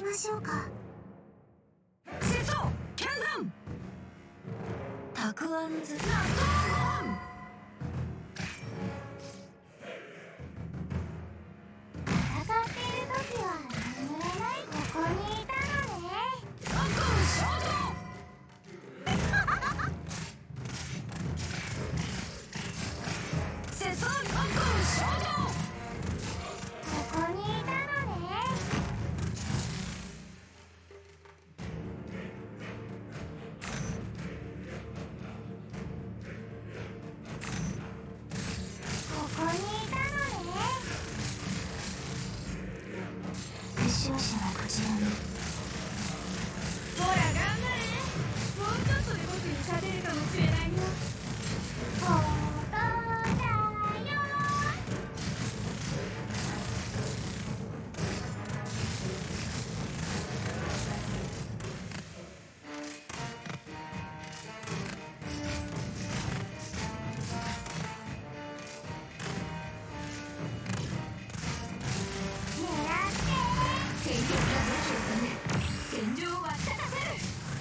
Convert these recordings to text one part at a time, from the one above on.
ましょうか。 瀬戸剣山たくあんず納豆戦っている時は眠れない。ここにいたのね。 三軍少女瀬戸三軍少女ここにいたのね。ここにいたのね。後ろ氏はこちらに。 ほら頑張れ。もうちょっとで僕に勝てるかもしれないよ。 本当だよ。狙って戦局が武器を止める。戦場を沸き立たせる。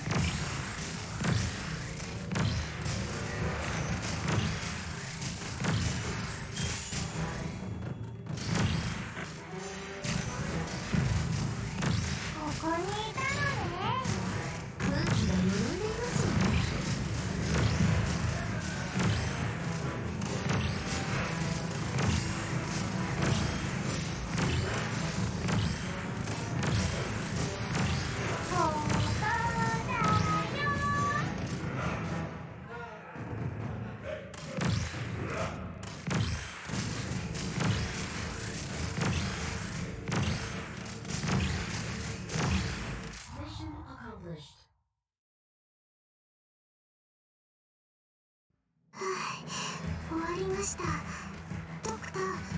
ここにいたのね。 空気が緩んでいますよね。 本当だよ。 Mission accomplished. 終わりました。ドクター。